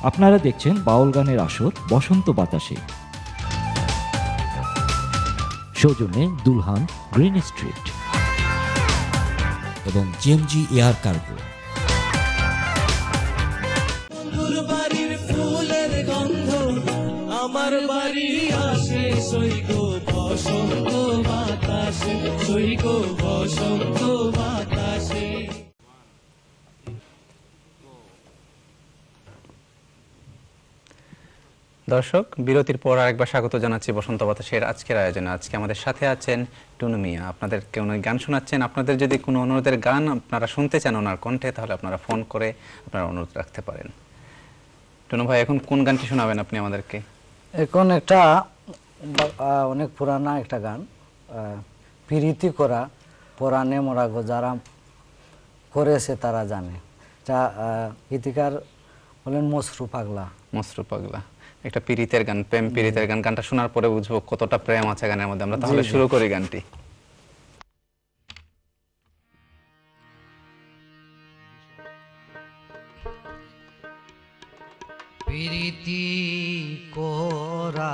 আপনারা দেখছেন বাউল গানের আসর বসন্ত বাতাসে। সৌজন্যে দুলহান গ্রিন স্ট্রিট এবং জিএমজি এয়ার কার্গো। আমার বাড়ি আসে সৈগ বসন্ত বাতাসে, সৈগ বসন্ত বাতাসে। দর্শক, বিরতির পর আরেকবার স্বাগত জানাচ্ছি বসন্ত বাতাসের আজকের আয়োজনে। আজকে আমাদের সাথে আছেন টুনু মিয়া। আপনাদের কেউ গান শোনাচ্ছেন। আপনাদের যদি কোনো অনুরোধের গান আপনারা শুনতে চান ওনার কণ্ঠে, তাহলে আপনারা ফোন করে আপনারা অনুরোধ রাখতে পারেন। টুনু ভাই, এখন কোন গানটি শোনাবেন আপনি আমাদেরকে? এখন একটা অনেক পুরানা একটা গান, প্রীতি করা পরাণে মোরা গো, যারা করেছে তারা জানে। যা গীতিকার বলেন মসরু পাগলা। মসরু পাগলা, একটা পীড়িতের গান, প্রেম পীড়িতের গান। গানটা শোনার পরে বুঝবো কতটা প্রেম আছে গানের মধ্যে। আমরা তাহলে শুরু করি গানটি। প্রীতি কোরা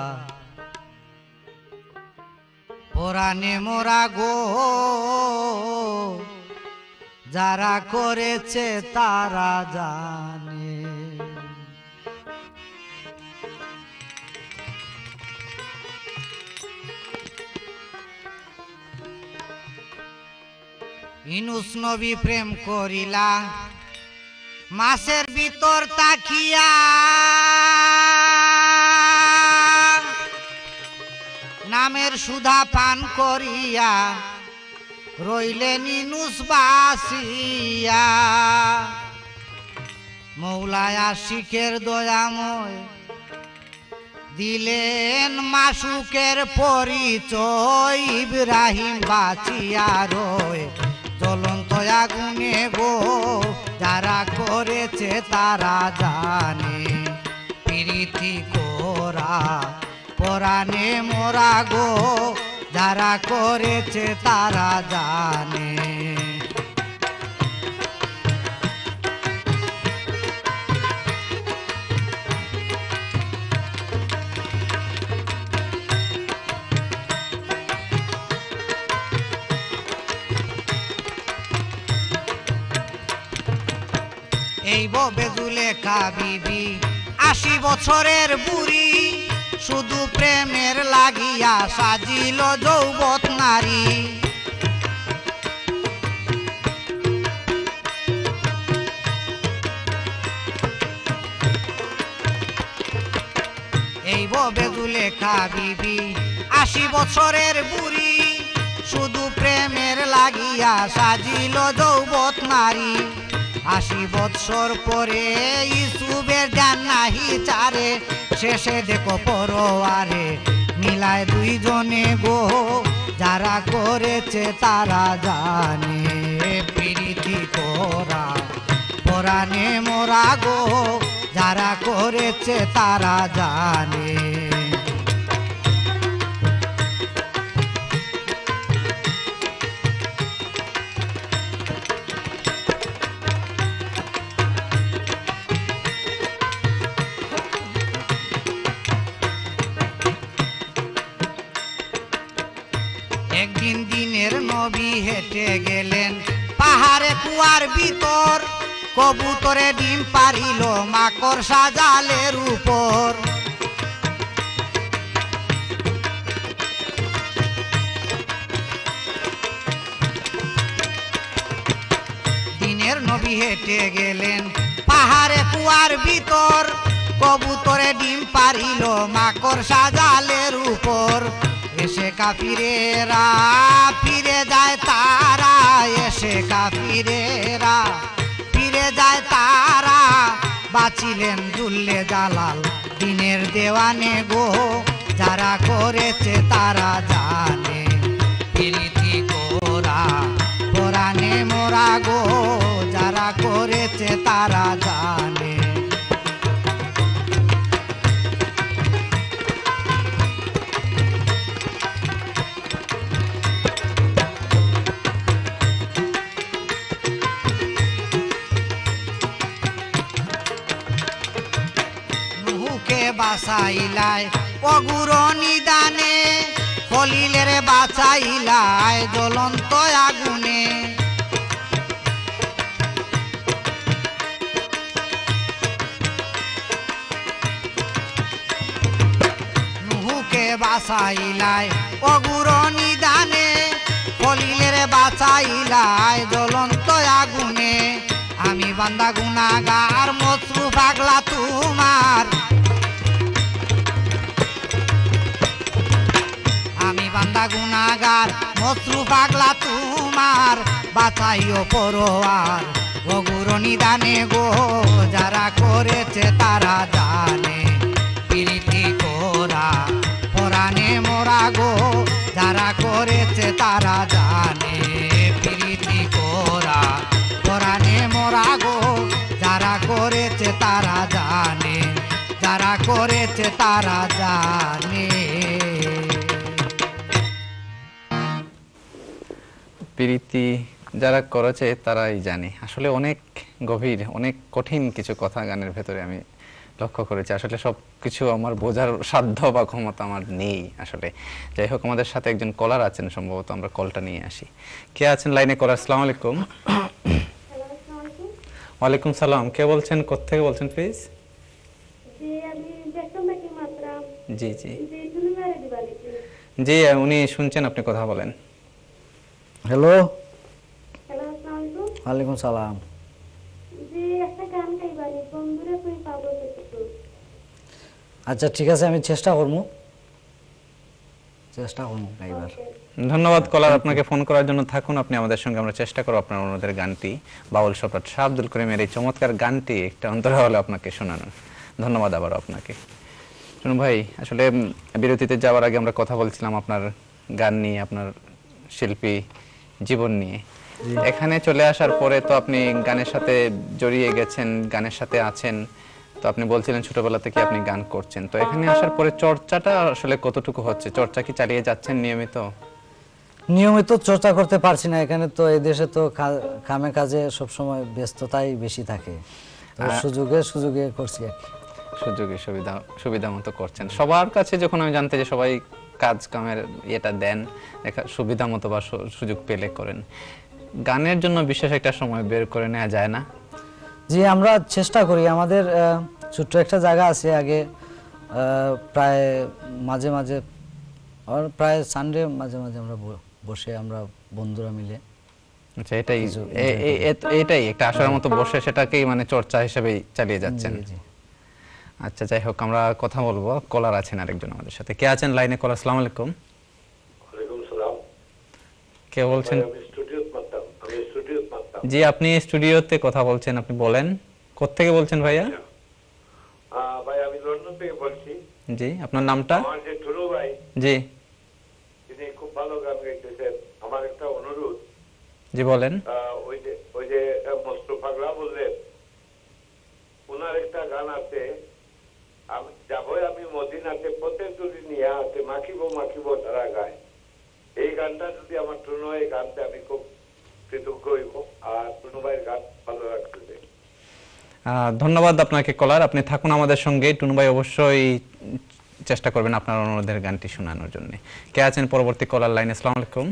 পরাণে মোরা গো, যারা করেছে তারা জানে। ইনুস নবী প্রেম করিলা মাছের ভিতর তাকিয়া, নামের সুধা পান করিয়া রইলেন ইনুস বাসিয়া। মৌলায় আশিকের দয়াময় দিলেন মাসুকের পরিচয়, ইব্রাহিম বাঁচিয়া রয় জ্বলন্ত আগুনে গো, যারা করেছে তারা জানে। প্রীতি করা পরাণে মোরা গো, যারা করেছে তারা জানে। এই ববে জুলেখা বিবি ৮০ বছরের বুড়ি, শুধু প্রেমের লাগিয়া সাজিল যৌবত নারী। এই ববে জুলেখা বিবি ৮০ বছরের বুড়ি, শুধু প্রেমের লাগিয়া সাজিল যৌবত নারী। ৮০ বৎসর পরে ইসুবের জান নাহি চারে, শেষে দেখো পরোয়ারে মিলায় দুইজনে গো, যারা করেছে তারা জানে। প্রীতি করা পরাণে মোরা গো, যারা করেছে তারা জানে। একদিন দিনের নবী হেঁটে গেলেন পাহাড়ে কুয়ার ভিতর, কবুতরে ডিম পারিল মাকড়সা জালের উপর। দিনের নবী হেঁটে গেলেন পাহাড়ে কুয়ার ভিতর, কবুতরে ডিম পারিল মাকড়সা জালের উপর। এসে কাফিরেরা ফিরে যায় তারা, এসে কাফিরেরা ফিরে যায় তারা, বাঁচিলেন জুল্লে জালাল দিনের দেওয়ানে গো, যারা করেছে তারা জানে। প্রীতি করা পরাণে মোরা গো, যারা করেছে তারা জানে। বাঁচাইলাই অগুর নিদানে, খলিলের বাঁচাইলাই জ্বলন্ত আগুনে। নুহুকে বাঁচাইলাই অগুর নিদানে, খলিলের বাঁচাইলাই জ্বলন্ত আগুনে। আমি বান্দা গুনাগার মসরু পাগলা তোমার, আমি বান্দা গুনাগার মসরু পাগলা তোমার, বাঁচাইও পরোয়ার অগুর নিদানে গো। যারা করেছে তারা জানে প্রীতি করা পরাণে মোরা গো। যারা করেছে তারা জানে প্রীতি করা পরাণে মোরা গো। যারা করেছে তারা জানে, যারা করেছে তারা জানে। প্রীতি যারা করেছে তারাই জানে। আসলে অনেক গভীর, অনেক কঠিন কিছু কথা গানের ভেতরে আমি লক্ষ্য করেছি। আসলে সব কিছু আমার বোঝার সাধ্য বা ক্ষমতা আমার নেই আসলে। যাই হোক, আমাদের সাথে একজন কলার আছেন, সম্ভবত আমরা কলটা নিয়ে আসি। কে আছেন লাইনে? কলার, আসসালামু আলাইকুম। ওয়ালাইকুম সালাম। কে বলছেন, কোত্থেকে বলছেন প্লিজ? জি জি জি, উনি শুনছেন, আপনি কথা বলেন। হ্যালো, ওয়ালাইকুম সালাম। আচ্ছা ঠিক আছে, আমি চেষ্টা করবো গাইবার। ধন্যবাদ কলার, আপনাকে ফোন করার জন্য। থাকুন আপনি আমাদের সঙ্গে, আমরা চেষ্টা করব আপনার অনুরোধের গানটি, বাউল সম্রাট শাহ আব্দুল করিমের এই চমৎকার গানটি একটা অন্তরা হলে আপনাকে শোনানোর। ধন্যবাদ আবার আপনাকে। শুনুন ভাই, আসলে বিরতিতে যাওয়ার আগে আমরা কথা বলছিলাম আপনার গান নিয়ে, আপনার শিল্পী জীবন নিয়ে। এখানে চলে আসার পরে তো আপনি গানের সাথে জড়িয়ে গেছেন, গানের সাথে আছেন। তো আপনি বলছিলেন ছোটবেলা থেকে আপনি গান করছেন, তো এখানে আসার পরে চর্চাটা আসলে কতটুকু হচ্ছে? চর্চা কি চালিয়ে যাচ্ছেন নিয়মিত? নিয়মিত চর্চা করতে পারছি না, এখানে তো এই দেশে তো কামে কাজে সবসময় ব্যস্ততাই বেশি থাকে। তো সুযোগে সুযোগে করছি আর কি। সুযোগে সুবিধা মতো করছেন। সবার কাছে যখন আমি জানতে যে সবাই কাজ কামের এটা দেন, সুবিধা মতো বা সুযোগ পেলে করেন, গানের জন্য বিশেষ একটা সময় বের করে নেওয়া যায় না? জি, আমরা চেষ্টা করি। আমাদের ছোট্ট একটা জায়গা আছে আগে, প্রায় মাঝে মাঝে প্রায় সানডে মাঝে মাঝে আমরা বসে আমরা বন্ধুরা মিলে। আচ্ছা, এটাই একটা আসার মতো বসে সেটাকেই মানে চর্চা হিসেবেই চালিয়ে যাচ্ছেন। আচ্ছা, যাই হোক, আমরা কথা বলবো। কলার আছেন আরেকজন আমাদের সাথে। কে আছেন লাইনে? কলার, আসসালামু আলাইকুম। ওয়ালাইকুম সালাম। কে বলছেন? আমি স্টুডিওতে মারতাম। জি, আপনি স্টুডিওতে কথা বলছেন, আপনি বলেন। কোত্থেকে বলছেন ভাইয়া? ভাই আমি লন্ডন থেকে বলছি। জি, আপনার নামটা? আমার যে টুনু ভাই, জি, তিনি খুব ভালো গান গাইতেছেন। আমার একটা অনুরোধ। জি বলেন। ওই যে মস্ত পাগলা বললেন, ওনার একটা গান আছে, আমি যাবো আমি মদিনাতে পথে তুলি নিয়ে হাতে মাখিব তারা গায়। এই গানটা যদি আমার টুনু এই গানটা আমি খুব কৃতজ্ঞ হইব। আর টুনু ভাইয়ের গান ভালো লাগতেছে। ধন্যবাদ আপনাকে কলার, আপনি থাকুন আমাদের সঙ্গে। টুনু ভাই অবশ্যই চেষ্টা করবেন আপনার অনুরোধের গানটি শোনানোর জন্য। কে আছেন পরবর্তী কলার লাইনে? আসসালামু আলাইকুম।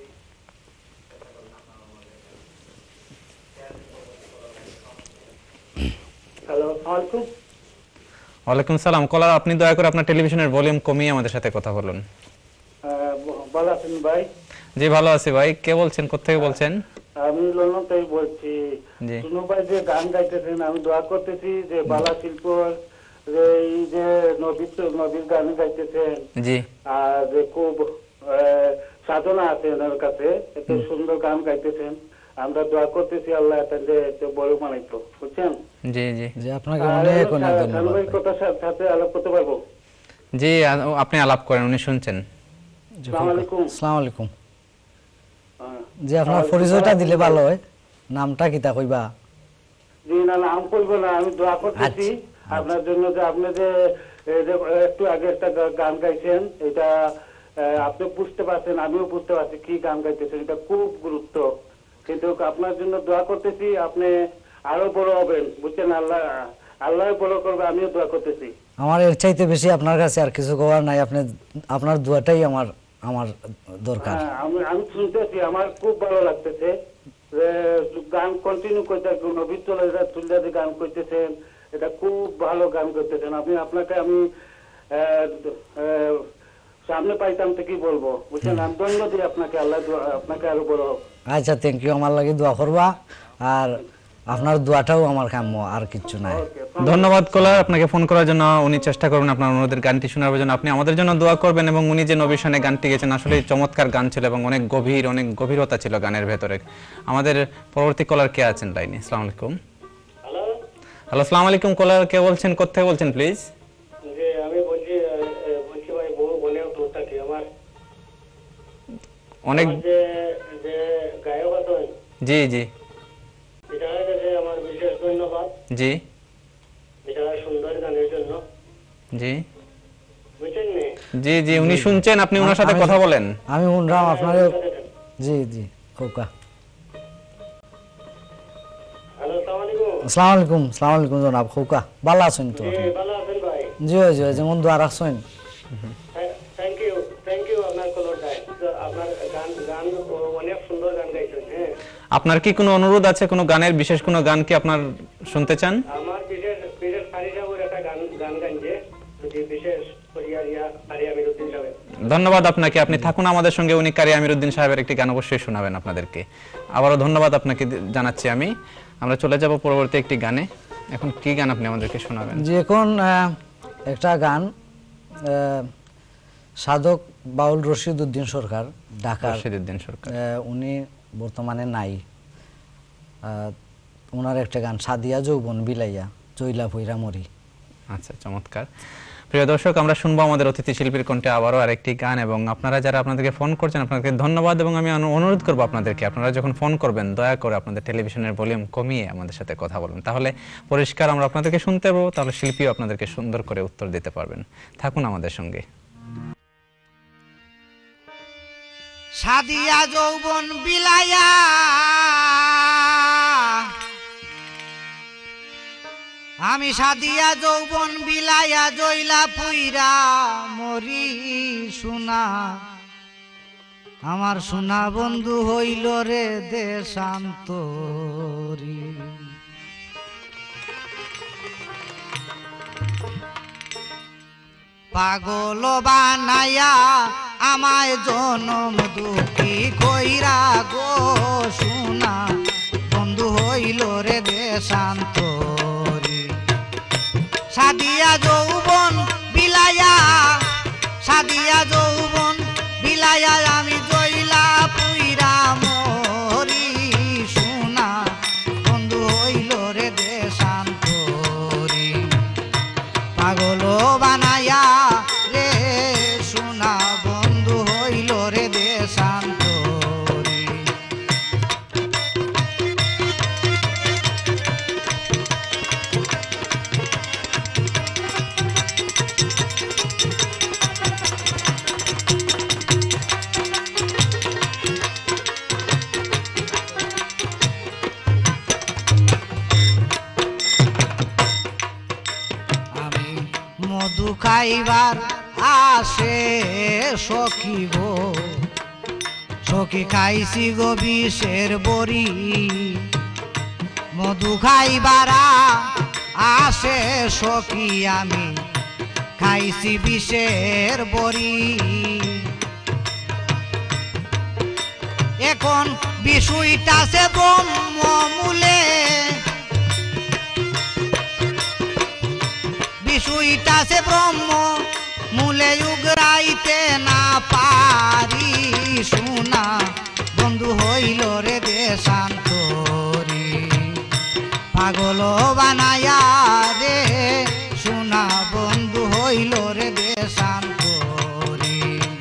হ্যালো, আসসালামু ওয়ালাইকুম সালাম। কলার, আপনি দয়া করে আপনার টেলিভিশনের ভলিউম কমিয়ে আমাদের সাথে কথা বলুন। ভালো আছেন ভাই? জি, ভালো আছি ভাই। কে বলছেন, কোত্থেকে বলছেন? আমি লন্ডন থেকে বলছি। জি, টুনু ভাই যে গান গাইতেছেন, আমি দোয়া করতেছি যে বালা শিল্প এই যে নবীর গান গাইতেছেন, জি, আর যে খুব সাধনা আছে ওনার কাছে, এত সুন্দর গান গাইতেছেন। আমরা দোয়া করতেছি আল্লাহ এত বড় বানাইতো, বুঝছেন? জি জি জি, আপনাকে অনেক অনেক ধন্যবাদ ভাই। কথার সাথে আলাপ করতে পারবো? জি, আপনি আলাপ করেন, উনি শুনছেন। আসসালামু আলাইকুম। আসসালামু আলাইকুম। জি, আপনার পরিচয়টা দিলে ভালো হয়। নামটা কিতা কইবা? জি, না নাম কইবো না, আমি দোয়া করতেছি আপনার জন্য যে আপনি যে একটু আগে একটা গান গাইছেন, এটা আপনি বুঝতে পারছেন, আমিও বুঝতে পারছি কি গান গাইতেছেন, এটা খুব গুরুত্ব। কিন্তু আপনার জন্য দোয়া করতেছি, আপনি আরো বড় হবেন, বুঝছেন? আল্লাহ বড় করবে, আমিও দোয়া করতেছি। আমার এর চাইতে বেশি আপনার কাছে আর কিছু করার নাই, আপনি আপনার দোয়াটাই আমার আমার দরকার। হ্যাঁ, আমি শুনতেছি, আমার খুব ভালো লাগতেছে যে গান কন্টিনিউ করতে নবী চলে তুলে যে গান করতেছেন, এটা খুব ভালো গান করতেছেন আপনি। আপনাকে আমি সামনে পাইতাম তো কি বলবো, বুঝছেন? আমি ধন্যবাদ দিই আপনাকে, আল্লাহ আপনাকে আরো বড়। আচ্ছা, থ্যাংক ইউ। আমার লাগে দোয়া করবা, আর আপনার দোয়াটাও আমার কাম্য, আর কিচ্ছু নাই। ধন্যবাদ কলার, আপনাকে ফোন করার জন্য। উনি চেষ্টা করবেন আপনার অনুরোধের গানটি শোনার জন্য, আপনি আমাদের জন্য দোয়া করবেন। এবং উনি যে নবী শানে গানটি গেয়েছেন আসলে চমৎকার গান ছিল এবং অনেক গভীরতা ছিল গানের ভেতরে। আমাদের পরবর্তী কলার কে আছেন লাইনে? আসসালামু আলাইকুম। হ্যালো, আসসালামু আলাইকুম। কলার কে বলছেন, কোথায় বলছেন প্লিজ? যে আমি বলছি ভাই, বহু বলে তোরটা কি আমার অনেক যে যে গায়ক আছেন, জি জি এটা কাছে আমার বিশেষ ধন্যবাদ। জি এটা সুন্দর গানের জন্য, জি বুঝছেন নি? জি জি উনি শুনছেন, আপনি ওনার সাথে কথা বলেন। আমি শুনলাম আপনার। জি জি খোকা। হ্যালো, আসসালামু আলাইকুম। আসসালামু আলাইকুম। আসসালামু আলাইকুম জনাব খোকা, ভালো আছেন তো? ভালো আছেন ভাই? জি জি, যেমন দোয়া রাখছেন। থ্যাংক ইউ আপনার কলরটায়। আপনার গান গান অনেক সুন্দর গান গাইছেন। হ্যাঁ, আপনার কি কোনো অনুরোধ আছে, কোনো গানের বিশেষ কোনো গান কি আপনার শুনতে চান? আমার বিশেষ বিশেষ ফারিসাবুর একটা গান গান গাইছে, যদি বিশেষ করিয়া ফারি আমিরউদ্দিন সাহেব। ধন্যবাদ আপনাকে, আপনি থাকুন আমাদের সঙ্গে। উনি কারি আমিরউদ্দিন সাহেবের একটি গান অবশ্যই শোনাবেন আপনাদেরকে। আবারও ধন্যবাদ আপনাকে জানাচ্ছি আমি। আমরা চলে যাব পরবর্তী একটি গানে। এখন কি গান আপনি আমাদেরকে শোনাবেন? যে এখন একটা গান সাধক বাউল রশিদ উদ্দিন সরকার, ঢাকার। রশিদউদ্দিন সরকার, উনি বর্তমানে নাই। ওনার একটা গান সাদিয়া যৌবন বিলাইয়া জইলা ভৈরা মরি। আচ্ছা, চমৎকার। প্রিয় দর্শক, আমরা শুনবো আমাদের অতিথি শিল্পীর কণ্ঠে আবারও আরেকটি গান। এবং আপনারা যারা আপনাদেরকে ফোন করছেন আপনাদেরকে ধন্যবাদ। এবং আমি অনুরোধ করবো আপনাদেরকে, আপনারা যখন ফোন করবেন দয়া করে আপনাদের টেলিভিশনের ভলিউম কমিয়ে আমাদের সাথে কথা বলুন, তাহলে পরিষ্কার আমরা আপনাদেরকে শুনতে পাবো, তাহলে শিল্পীও আপনাদেরকে সুন্দর করে উত্তর দিতে পারবেন। থাকুন আমাদের সঙ্গে। সাদিয়া যৌবন বিলাইয়া আমি সাদিয়া যৌবন বিলাইয়া জইলা পুইরা মরি সোনা, আমার সোনা বন্ধু হইল রে দেশান্তরী। পাগল বানায়া আমায় জনম দুঃখী কইরা গো সোনা, বন্ধু হইল রে দেশান্তরী। সাদিয়া যৌবন বিলাইয়া সাদিয়া যৌবন বিলাইয়া আমি জইলা পুইরা মরি সোনা, বন্ধু হইল রে দেশান্তরী। পাগল বানায়া রে সোনা, বন্ধু হইল রে দেশান্তরী। আমি মধু খাইবার আসে সখী গো, সখী খাইছি গো বিষের বড়ি। মধু খাইবার আসে সখী আমি খাইছি বিষের বড়ি। এখন বিষয়টাছে ব্রহ্ম মূলে, বিষয়টাছে ব্রহ্ম মূলে উগরাইতে না পারি সোনা, বন্ধু হইল রে দেশান্তরী। পাগল বানায়া রে সোনা, বন্ধু হইল রে দেশান্তরী।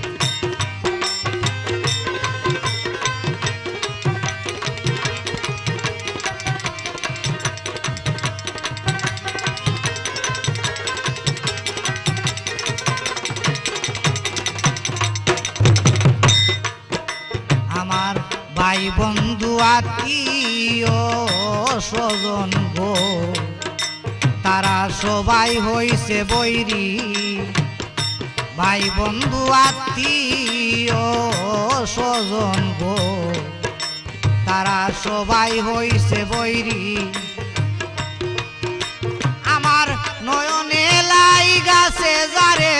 আমার ভাই বন্ধু আত্মীয় স্বজন গো, তারা সবাই হইছে বৈরী, ভাই বন্ধু আত্মীয় স্বজন গো, তারা সবাই হইছে বৈরী। আমার নয়নে লাই গাছে যারে,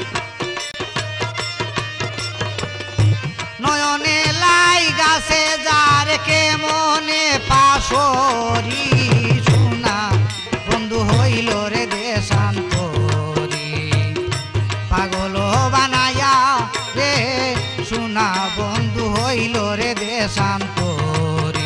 নয়নে লাই গাছে যারে কে মনে পাশরি, শোনা বন্ধু হইল রে দেশান্তরি, পাগল বানায়া রে শোনা বন্ধু হইল রে দেশান্তরি।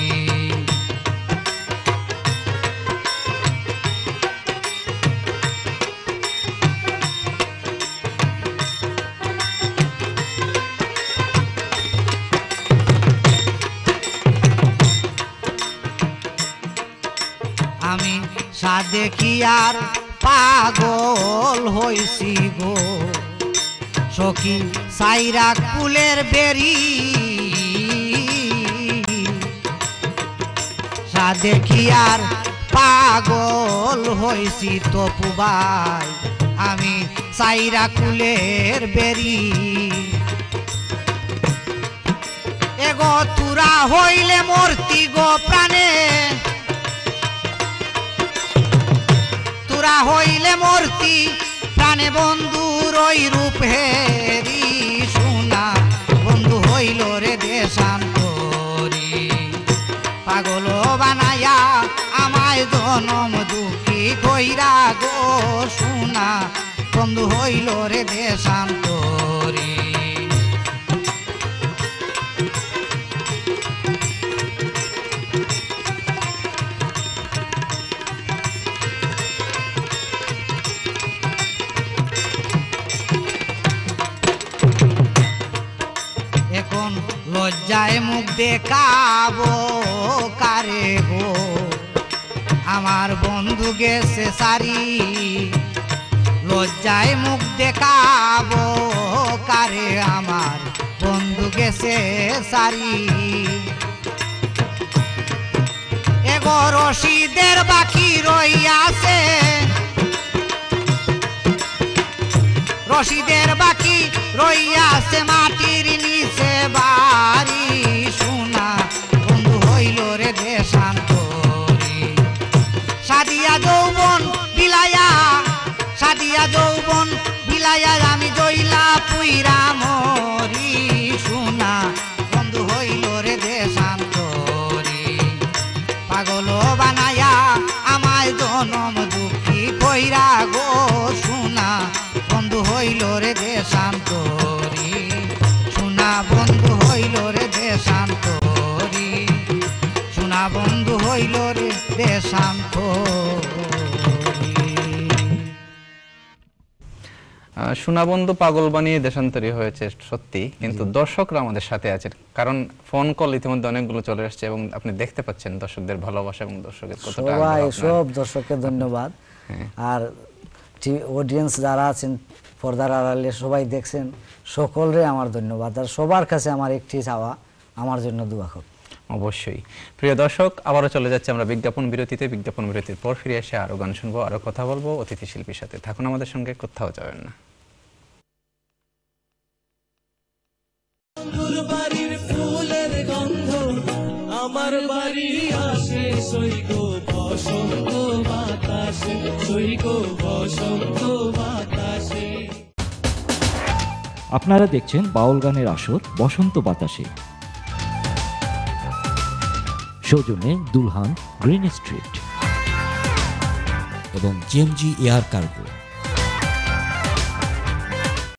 আমি সাদেকি আর পাগল হইছি গো, সখী সাইরা কুলের বেরি, সাদেকি আর পাগল হইছি তপু ভাই, আমি সাইরা কুলের বেরি। এগো তুরা হইলে মূর্তি গো প্রাণে, তুরা হইলে মূর্তি প্রাণে বন্ধুর ওই রূপ হেরি, শোনা বন্ধু হইল রে দেশান্তরি, পাগল বানায়া আমায় জনম দুঃখী কইরা গো, শোনা বন্ধু হইল রে দেশান্তরি। এখন লজ্জায় মুখ দেখাবো কারে গো, আমার বন্ধু গেছে সারি, লজ্জায় মুখ দেখাবো কারে, আমার বন্ধু গেছে সারি। এগো রশিদের বাকি রইয়াছে, রশিদের বাকি রইয়াছে মাটির নিচে বাড়ি, শোনা বন্ধু হইল রে দেশান্তরি, সাদিয়া যৌবন বিলায়া, সাদিয়া যৌবন বিলায়া আমি জইলা পুইরা মরি, শোনা বন্ধু হইল রে দেশান্তরি, পাগল বানায়া আমায় জনম দুঃখী কইরা গো, শোনা বন্ধু হইল রে দেশান্তরি, শোনা বন্ধু হইল রে দেশান্তরি, শোনা বন্ধু হইল রে দেশান্তরি। সোনাবন্ধু পাগল বানিয়ে দেশান্তরী হয়েছে সত্যি, কিন্তু দর্শকরা আমাদের সাথে আছেন, কারণ ফোন কল ইতিমধ্যে অনেকগুলো চলে আসছে এবং আপনি দেখতে পাচ্ছেন দর্শকদের ভালোবাসা এবং দর্শকের কতটা আগ্রহ সবাই আপনার। সব দর্শককে ধন্যবাদ। আর অডিয়েন্স যারা আছেন পর্দার আড়ালে সবাই দেখছেন, সকলরে আমার ধন্যবাদ। আর সবার কাছে আমার একটি চাওয়া, আমার জন্য দোয়া করুন। অবশ্যই। প্রিয় দর্শক, আবারও চলে যাচ্ছে আমরা বিজ্ঞাপন বিরতিতে। বিজ্ঞাপন বিরতির পর ফিরে এসে আরো গান শুনবো, আরো কথা বলবো অতিথি শিল্পীর সাথে। থাকুন আমাদের সঙ্গে, কোথাও যাবেন না। বাড়ির ফুলের গন্ধ আমার বাড়ি আসে, সৈগ বসন্ত বাতাসে, সৈগ বসন্ত বাতাসে। আপনারা দেখছেন বাউল গানের আসর বসন্ত বাতাসে। সৌজন্যে দুলহান, গ্রিন স্ট্রিট এবং জেএমজি এয়ার কার্গো।